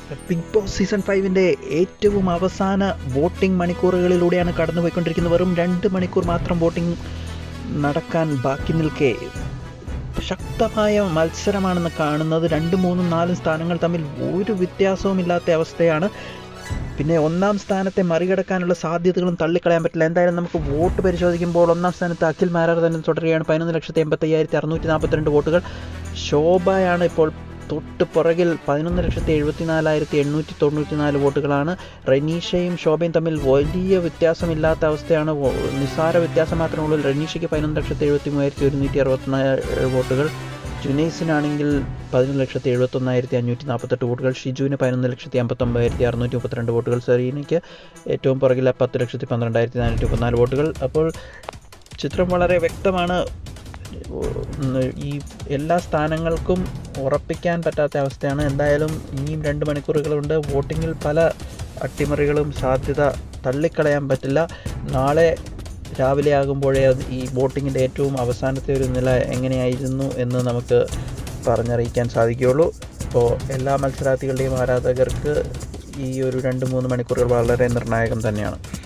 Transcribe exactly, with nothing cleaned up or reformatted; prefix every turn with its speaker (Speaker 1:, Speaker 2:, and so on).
Speaker 1: Big boss season ഫൈവിൻ്റെ ഏറ്റവും അവസാന വോട്ടിംഗ് മണിക്കൂറുകളിലൂടെയാണ് കടന്നുപോയിക്കൊണ്ടിരിക്കുന്നത്. വെറും രണ്ട് മണിക്കൂർ മാത്രം വോട്ടിംഗ് നടക്കാൻ ബാക്കി നിൽക്കെ ശക്തമായ മത്സരമാണെന്ന് കാണുന്നത്. രണ്ടും മൂന്നും നാലും സ്ഥാനങ്ങൾ തമ്മിൽ ഒരു വ്യത്യാസവുമില്ലാത്ത അവസ്ഥയാണ്. പിന്നെ ഒന്നാം സ്ഥാനത്തെ മറികടക്കാനുള്ള സാധ്യതകളും തള്ളിക്കളയാൻ പറ്റില്ല. എന്തായാലും നമുക്ക് വോട്ട് പരിശോധിക്കുമ്പോൾ ഒന്നാം സ്ഥാനത്ത് അഖിൽ മാരാർ തന്നെ തുടരുകയാണ്. പതിനൊന്ന് ലക്ഷത്തി എൺപത്തി അയ്യായിരത്തി അറുന്നൂറ്റി നാൽപ്പത്തിരണ്ട് വോട്ടുകൾ. ശോഭയാണ് ഇപ്പോൾ തൊട്ട് പുറകിൽ പതിനൊന്ന് ലക്ഷത്തി എഴുപത്തി നാലായിരത്തി എണ്ണൂറ്റി തൊണ്ണൂറ്റി നാല് വോട്ടുകളാണ്. റനീഷയും ശോഭയും തമ്മിൽ വലിയ വ്യത്യാസമില്ലാത്ത അവസ്ഥയാണ്. നിസ്സാര വ്യത്യാസം മാത്രമേ ഉള്ളൂ. റനീഷയ്ക്ക് പതിനൊന്ന് ലക്ഷത്തി എഴുപത്തി മൂവായിരത്തി ഒരുന്നൂറ്റി അറുപത്തിനാല് വോട്ടുകൾ. ജുനൈസിനാണെങ്കിൽ പതിനൊന്ന് ലക്ഷത്തി എഴുപത്തൊന്നായിരത്തി അഞ്ഞൂറ്റി നാൽപ്പത്തെട്ട് വോട്ടുകൾ. ഷിജുവിന് പതിനൊന്ന് ലക്ഷത്തി അമ്പത്തൊമ്പതിനായിരത്തി അറുന്നൂറ്റി മുപ്പത്തിരണ്ട് വോട്ടുകൾ. സെറീനയ്ക്ക് ഏറ്റവും പുറകിൽ പത്ത് ലക്ഷത്തി പന്ത്രണ്ടായിരത്തി നാനൂറ്റി മുപ്പത്തിനാല് വോട്ടുകൾ. അപ്പോൾ ചിത്രം വളരെ വ്യക്തമാണ്. ഈ എല്ലാ സ്ഥാനങ്ങൾക്കും ഉറപ്പിക്കാൻ പറ്റാത്ത അവസ്ഥയാണ്. എന്തായാലും ഇനിയും രണ്ട് മണിക്കൂറുകളുണ്ട്. വോട്ടിങ്ങിൽ പല അട്ടിമറികളും സാധ്യത തള്ളിക്കളയാൻ പറ്റില്ല. നാളെ രാവിലെ ആകുമ്പോഴേ ഈ വോട്ടിങ്ങിൻ്റെ ഏറ്റവും അവസാനത്തെ ഒരു നില എങ്ങനെയായിരുന്നു എന്ന് നമുക്ക് പറഞ്ഞറിയിക്കാൻ സാധിക്കുകയുള്ളൂ. അപ്പോൾ എല്ലാ മത്സരാർത്ഥികളുടെയും ആരാധകർക്ക് ഈ ഒരു രണ്ട് മൂന്ന് മണിക്കൂറുകൾ വളരെ നിർണായകം തന്നെയാണ്.